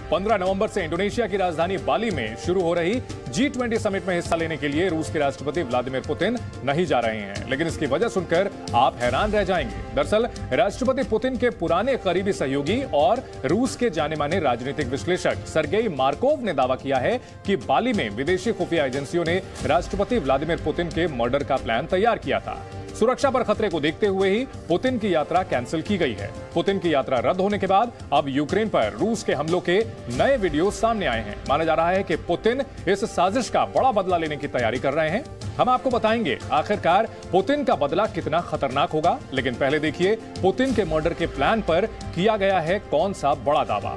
15 नवंबर से इंडोनेशिया की राजधानी बाली में शुरू हो रही G20 समिट में हिस्सा लेने के लिए रूस के राष्ट्रपति व्लादिमीर पुतिन नहीं जा रहे हैं, लेकिन इसकी वजह सुनकर आप हैरान रह जाएंगे। दरअसल राष्ट्रपति पुतिन के पुराने करीबी सहयोगी और रूस के जाने माने राजनीतिक विश्लेषक सर्गेई मार्कोव ने दावा किया है कि बाली में विदेशी खुफिया एजेंसियों ने राष्ट्रपति व्लादिमीर पुतिन के मर्डर का प्लान तैयार किया था। सुरक्षा पर खतरे को देखते हुए ही पुतिन की यात्रा कैंसिल की गई है। पुतिन की यात्रा रद्द होने के बाद अब यूक्रेन पर रूस के हमलों के नए वीडियो सामने आए हैं। माना जा रहा है कि पुतिन इस साजिश का बड़ा बदला लेने की तैयारी कर रहे हैं। हम आपको बताएंगे आखिरकार पुतिन का बदला कितना खतरनाक होगा, लेकिन पहले देखिए पुतिन के मर्डर के प्लान पर किया गया है कौन सा बड़ा दावा।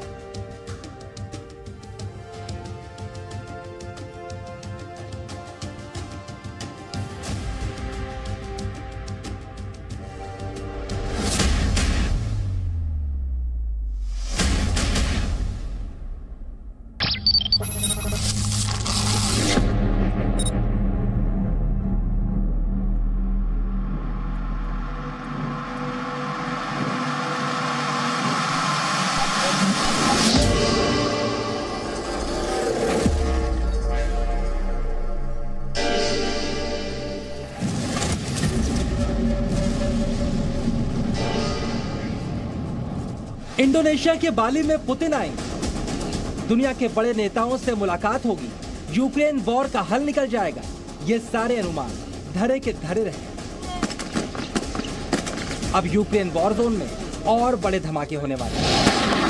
इंडोनेशिया के बाली में पुतिन आएंगे, दुनिया के बड़े नेताओं से मुलाकात होगी, यूक्रेन वॉर का हल निकल जाएगा। ये सारे अनुमान धरे के धरे रहे। अब यूक्रेन वॉर जोन में और बड़े धमाके होने वाले हैं।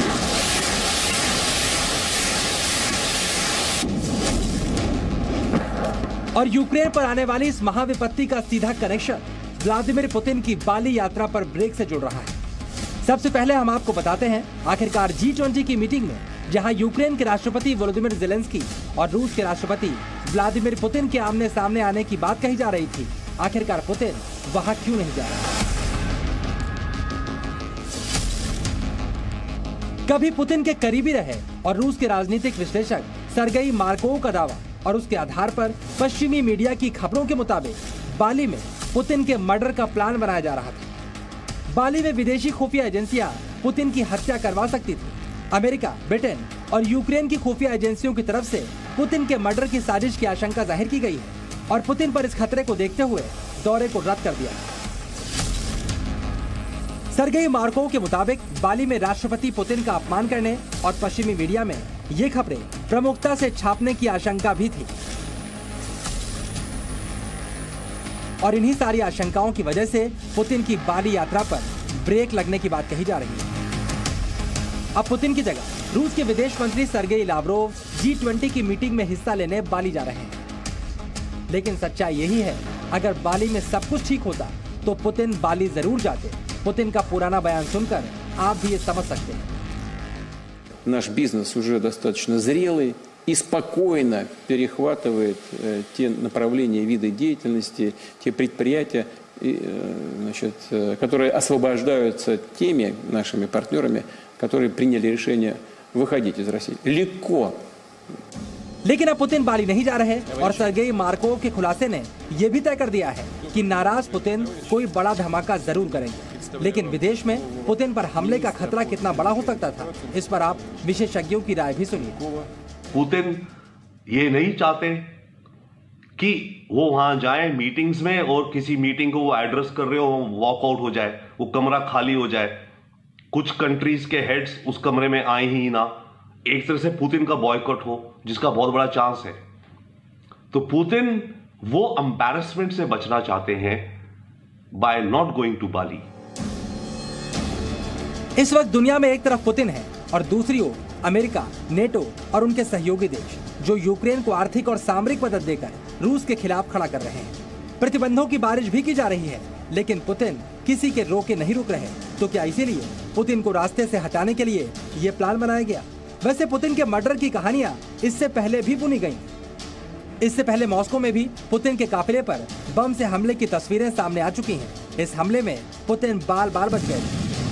और यूक्रेन पर आने वाली इस महाविपत्ति का सीधा कनेक्शन व्लादिमीर पुतिन की बाली यात्रा पर ब्रेक से जुड़ रहा है। सबसे पहले हम आपको बताते हैं आखिरकार G20 की मीटिंग में जहां यूक्रेन के राष्ट्रपति वोलोदिमीर ज़ेलेंस्की और रूस के राष्ट्रपति व्लादिमीर पुतिन के आमने सामने आने की बात कही जा रही थी, आखिरकार पुतिन वहां क्यों नहीं जा रहा। कभी पुतिन के करीबी रहे और रूस के राजनीतिक विश्लेषक सर्गेई मार्कोव का दावा और उसके आधार पर पश्चिमी मीडिया की खबरों के मुताबिक बाली में पुतिन के मर्डर का प्लान बनाया जा रहा था। बाली में विदेशी खुफिया एजेंसियां पुतिन की हत्या करवा सकती थी। अमेरिका, ब्रिटेन और यूक्रेन की खुफिया एजेंसियों की तरफ से पुतिन के मर्डर की साजिश की आशंका जाहिर की गई है और पुतिन पर इस खतरे को देखते हुए दौरे को रद्द कर दिया। सर्गेई मार्कोव के मुताबिक बाली में राष्ट्रपति पुतिन का अपमान करने और पश्चिमी मीडिया में ये खबरें प्रमुखता से छापने की आशंका भी थी और इन्हीं सारी आशंकाओं की वजह से पुतिन की बाली यात्रा पर ब्रेक लगने की बात कही जा रही है। अब पुतिन की जगह रूस के विदेश मंत्री सर्गेई लावरोव G20 की मीटिंग में हिस्सा लेने बाली जा रहे हैं। लेकिन सच्चाई यही है, अगर बाली में सब कुछ ठीक होता तो पुतिन बाली जरूर जाते। पुतिन का पुराना बयान सुनकर आप भी ये समझ सकते हैं। Наш бизнес уже достаточно зрелый и спокойно перехватывает те направления, виды деятельности, те предприятия, которые освобождаются теми нашими партнерами, которые приняли решение выходить из России. Легко. लेकिन अब पुतिन बाली नहीं जा रहे और सर्गेई मार्कोव के खुलासे ने यह भी तय कर दिया है कि नाराज पुतिन कोई बड़ा धमाका जरूर करेंगे। लेकिन विदेश में पुतिन पर हमले का खतरा कितना बड़ा हो सकता था, इस पर आप विशेषज्ञों की राय भी सुनिए। पुतिन ये नहीं चाहते कि वो वहां जाए मीटिंग्स में और किसी मीटिंग को वो एड्रेस कर रहे हो वॉकआउट हो जाए, वो कमरा खाली हो जाए, कुछ कंट्रीज के हेड्स उस कमरे में आए ही ना, एक तरह से पुतिन का बॉयकॉट हो, जिसका बहुत बड़ा चांस है। तो पुतिन वो एम्बैरेसमेंट से बचना चाहते हैं by not going to Bali. इस वक्त दुनिया में एक तरफ पुतिन है और दूसरी ओर अमेरिका, नेटो और उनके सहयोगी देश जो यूक्रेन को आर्थिक और सामरिक मदद देकर रूस के खिलाफ खड़ा कर रहे हैं। प्रतिबंधों की बारिश भी की जा रही है, लेकिन पुतिन किसी के रोके नहीं रुक रहे। तो क्या इसीलिए पुतिन को रास्ते से हटाने के लिए ये प्लान बनाया गया? वैसे पुतिन के मर्डर की कहानियां इससे पहले भी बुनी गईं। इससे पहले मॉस्को में भी पुतिन के काफिले पर बम से हमले की तस्वीरें सामने आ चुकी हैं। इस हमले में पुतिन बाल बाल बच गए।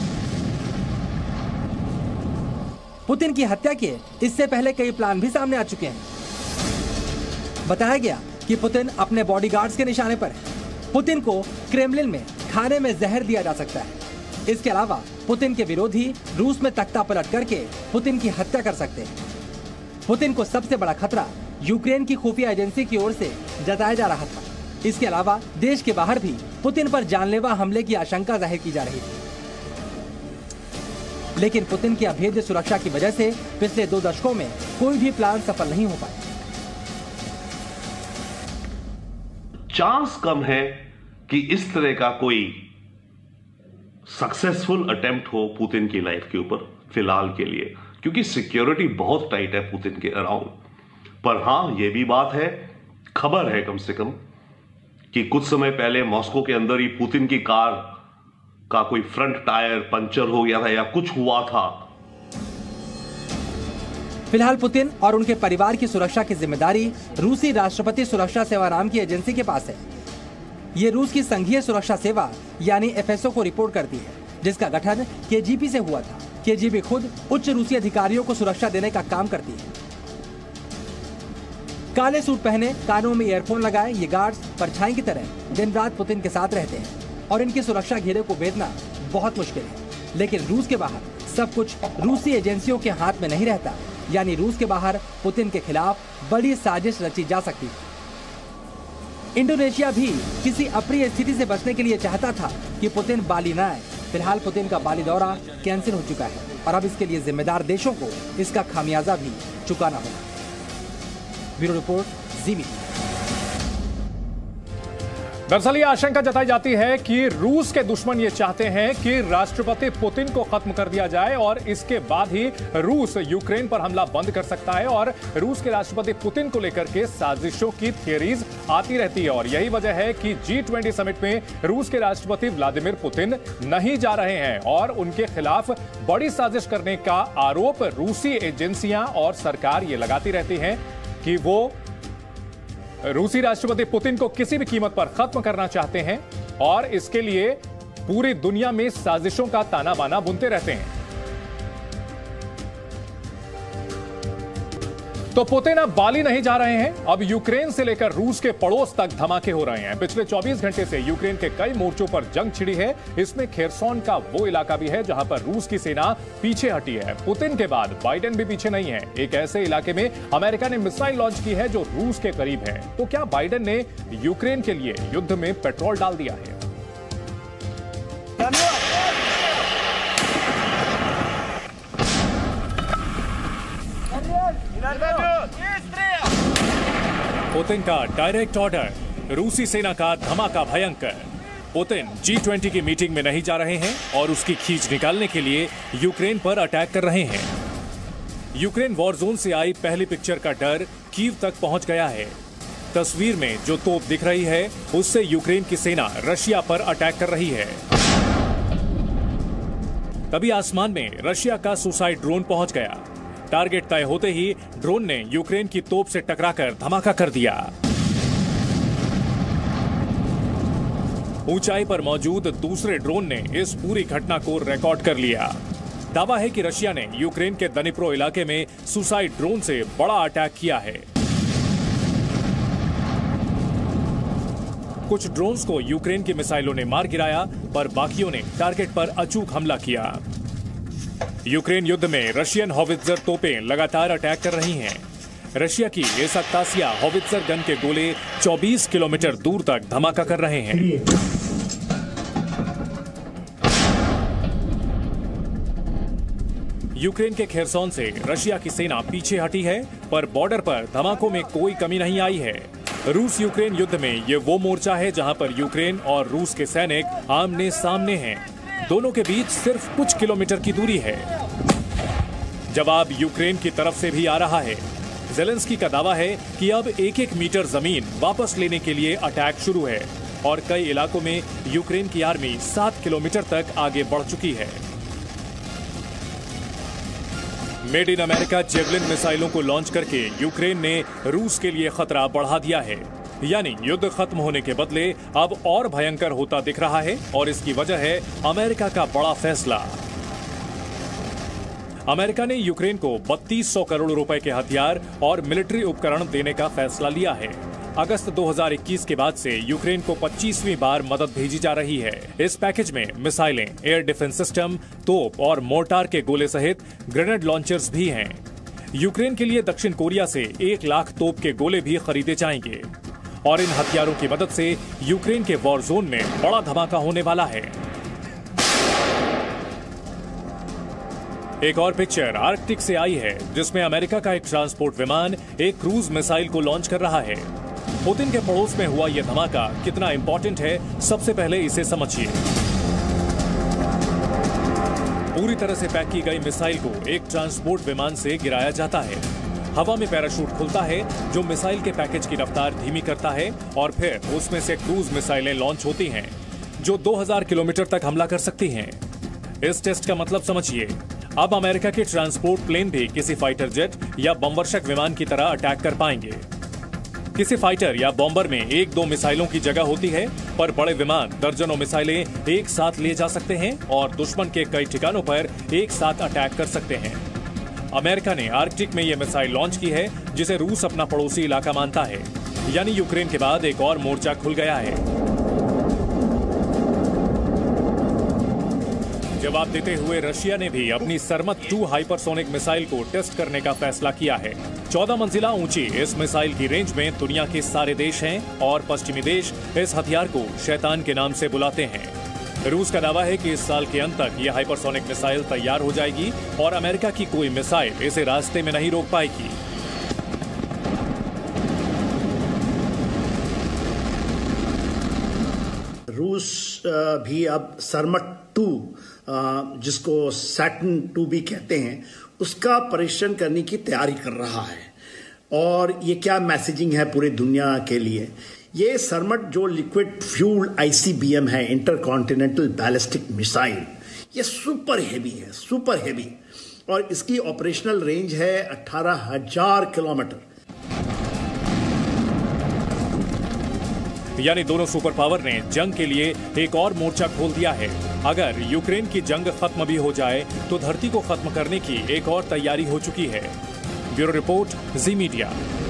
पुतिन की हत्या के इससे पहले कई प्लान भी सामने आ चुके हैं। बताया गया कि पुतिन अपने बॉडीगार्ड्स के निशाने पर है। पुतिन को क्रेमलिन में खाने में जहर दिया जा सकता है। इसके अलावा पुतिन के विरोधी रूस में तख्ता पलट करके पुतिन की हत्या कर सकते हैं। पुतिन को सबसे बड़ा खतरा यूक्रेन की खुफिया एजेंसी की ओर से जताया जा रहा था। इसके अलावा देश के बाहर भी पुतिन पर जानलेवा हमले की आशंका जाहिर की जा रही थी। लेकिन पुतिन की अभेद्य सुरक्षा की वजह से पिछले 2 दशकों में कोई भी प्लान सफल नहीं हो पाया। चांस कम है कि इस तरह का कोई सक्सेसफुल अटेम्प्ट हो पुतिन की लाइफ के ऊपर फिलहाल के लिए, क्योंकि सिक्योरिटी बहुत टाइट है पुतिन के अराउंड। पर हां, यह भी बात है, खबर है कम से कम, कि कुछ समय पहले मॉस्को के अंदर ही पुतिन की कार का कोई फ्रंट टायर पंचर हो गया था या कुछ हुआ था। फिलहाल पुतिन और उनके परिवार की सुरक्षा की जिम्मेदारी रूसी राष्ट्रपति सुरक्षा सेवा नाम की एजेंसी के पास है। ये रूस की संघीय सुरक्षा सेवा यानी एफएसओ को रिपोर्ट करती है, जिसका गठन केजीबी से हुआ था। केजीबी खुद उच्च रूसी अधिकारियों को सुरक्षा देने का काम करती है। काले सूट पहने, कानों में ईयरफोन लगाए ये गार्ड्स परछाई की तरह दिन रात पुतिन के साथ रहते हैं और इनकी सुरक्षा घेरे को भेदना बहुत मुश्किल है। लेकिन रूस के बाहर सब कुछ रूसी एजेंसियों के हाथ में नहीं रहता, यानी रूस के बाहर पुतिन के खिलाफ बड़ी साजिश रची जा सकती है। इंडोनेशिया भी किसी अप्रिय स्थिति से बचने के लिए चाहता था कि पुतिन बाली न आए। फिलहाल पुतिन का बाली दौरा कैंसिल हो चुका है और अब इसके लिए जिम्मेदार देशों को इसका खामियाजा भी चुकाना होगा। Bureau report, Zee Media. दरअसल ये आशंका जताई जाती है कि रूस के दुश्मन ये चाहते हैं कि राष्ट्रपति पुतिन को खत्म कर दिया जाए और इसके बाद ही रूस यूक्रेन पर हमला बंद कर सकता है। और रूस के राष्ट्रपति पुतिन को लेकर के साजिशों की थियरीज आती रहती है और यही वजह है कि G20 समिट में रूस के राष्ट्रपति व्लादिमीर पुतिन नहीं जा रहे हैं और उनके खिलाफ बड़ी साजिश करने का आरोप रूसी एजेंसियां और सरकार ये लगाती रहती हैं कि वो रूसी राष्ट्रपति पुतिन को किसी भी कीमत पर खत्म करना चाहते हैं और इसके लिए पूरी दुनिया में साजिशों का ताना बाना बुनते रहते हैं। तो पुतिन अब बाली नहीं जा रहे हैं, अब यूक्रेन से लेकर रूस के पड़ोस तक धमाके हो रहे हैं। पिछले 24 घंटे से यूक्रेन के कई मोर्चों पर जंग छिड़ी है। इसमें खेरसोन का वो इलाका भी है जहां पर रूस की सेना पीछे हटी है। पुतिन के बाद बाइडेन भी पीछे नहीं है। एक ऐसे इलाके में अमेरिका ने मिसाइल लॉन्च की है जो रूस के करीब है। तो क्या बाइडेन ने यूक्रेन के लिए युद्ध में पेट्रोल डाल दिया है? पुतिन का डायरेक्ट ऑर्डर, रूसी सेना का धमाका भयंकर। पुतिन G20 की मीटिंग में नहीं जा रहे हैं और उसकी खींच निकालने के लिए यूक्रेन पर अटैक कर रहे हैं। यूक्रेन वॉर जोन से आई पहली पिक्चर का डर कीव तक पहुंच गया है। तस्वीर में जो तोप दिख रही है उससे यूक्रेन की सेना रशिया पर अटैक कर रही है। तभी आसमान में रशिया का सुसाइड ड्रोन पहुंच गया। टारगेट तय होते ही ड्रोन ने यूक्रेन की तोप से टकराकर धमाका कर दिया। ऊंचाई पर मौजूद दूसरे ड्रोन ने इस पूरी घटना को रिकॉर्ड कर लिया। दावा है कि रशिया ने यूक्रेन के दनिप्रो इलाके में सुसाइड ड्रोन से बड़ा अटैक किया है। कुछ ड्रोन्स को यूक्रेन की मिसाइलों ने मार गिराया, पर बाकियों ने टारगेट पर अचूक हमला किया। यूक्रेन युद्ध में रशियन हॉवित्जर तोपें लगातार अटैक कर रही हैं। रशिया की इस अक्तासिया हॉवित्जर गन के गोले 24 किलोमीटर दूर तक धमाका कर रहे हैं। यूक्रेन के खेरसोन से रशिया की सेना पीछे हटी है, पर बॉर्डर पर धमाकों में कोई कमी नहीं आई है। रूस यूक्रेन युद्ध में ये वो मोर्चा है जहां पर यूक्रेन और रूस के सैनिक आमने सामने हैं। दोनों के बीच सिर्फ कुछ किलोमीटर की दूरी है। जवाब यूक्रेन की तरफ से भी आ रहा है। ज़ेलेंस्की का दावा है कि अब 1-1 मीटर जमीन वापस लेने के लिए अटैक शुरू है और कई इलाकों में यूक्रेन की आर्मी 7 किलोमीटर तक आगे बढ़ चुकी है। मेड इन अमेरिका जेवलिन मिसाइलों को लॉन्च करके यूक्रेन ने रूस के लिए खतरा बढ़ा दिया है। यानी युद्ध खत्म होने के बदले अब और भयंकर होता दिख रहा है और इसकी वजह है अमेरिका का बड़ा फैसला। अमेरिका ने यूक्रेन को 3200 करोड़ रुपए के हथियार और मिलिट्री उपकरण देने का फैसला लिया है। अगस्त 2021 के बाद से यूक्रेन को 25वीं बार मदद भेजी जा रही है। इस पैकेज में मिसाइलें, एयर डिफेंस सिस्टम, तोप और मोर्टार के गोले सहित ग्रेनेड लॉन्चर्स भी हैं। यूक्रेन के लिए दक्षिण कोरिया से 1 लाख तोप के गोले भी खरीदे जाएंगे और इन हथियारों की मदद से यूक्रेन के वॉर जोन में बड़ा धमाका होने वाला है। एक और पिक्चर आर्कटिक से आई है, जिसमें अमेरिका का एक ट्रांसपोर्ट विमान एक क्रूज मिसाइल को लॉन्च कर रहा है। पुतिन के पड़ोस में हुआ यह धमाका कितना इंपॉर्टेंट है, सबसे पहले इसे समझिए। पूरी तरह से पैक की गई मिसाइल को एक ट्रांसपोर्ट विमान से गिराया जाता है। हवा में पैराशूट खुलता है जो मिसाइल के पैकेज की रफ्तार धीमी करता है और फिर उसमें से क्रूज मिसाइलें लॉन्च होती हैं जो 2000 किलोमीटर तक हमला कर सकती हैं। इस टेस्ट का मतलब समझिए। अब अमेरिका के ट्रांसपोर्ट प्लेन भी किसी फाइटर जेट या बमवर्षक विमान की तरह अटैक कर पाएंगे। किसी फाइटर या बॉम्बर में 1-2 मिसाइलों की जगह होती है, पर बड़े विमान दर्जनों मिसाइलें एक साथ ले जा सकते हैं और दुश्मन के कई ठिकानों पर एक साथ अटैक कर सकते हैं। अमेरिका ने आर्कटिक में यह मिसाइल लॉन्च की है, जिसे रूस अपना पड़ोसी इलाका मानता है। यानी यूक्रेन के बाद एक और मोर्चा खुल गया है। जवाब देते हुए रशिया ने भी अपनी सरमत 2 हाइपरसोनिक मिसाइल को टेस्ट करने का फैसला किया है। 14 मंजिला ऊंची इस मिसाइल की रेंज में दुनिया के सारे देश हैं और पश्चिमी देश इस हथियार को शैतान के नाम से बुलाते हैं। रूस का दावा है कि इस साल के अंत तक यह हाइपरसोनिक मिसाइल तैयार हो जाएगी और अमेरिका की कोई मिसाइल इसे रास्ते में नहीं रोक पाएगी। रूस भी अब सरमत 2 जिसको सैटर्न 2 भी कहते हैं, उसका परीक्षण करने की तैयारी कर रहा है। और ये क्या मैसेजिंग है पूरे दुनिया के लिए। ये सरमत जो लिक्विड फ्यूल्ड ICBM है, इंटरकॉन्टिनेंटल बैलिस्टिक मिसाइल, ये सुपर हेवी है, सुपर हेवी। और इसकी ऑपरेशनल रेंज है 18,000 किलोमीटर। यानी दोनों सुपर पावर ने जंग के लिए एक और मोर्चा खोल दिया है। अगर यूक्रेन की जंग खत्म भी हो जाए तो धरती को खत्म करने की एक और तैयारी हो चुकी है। Bureau report, Zee media.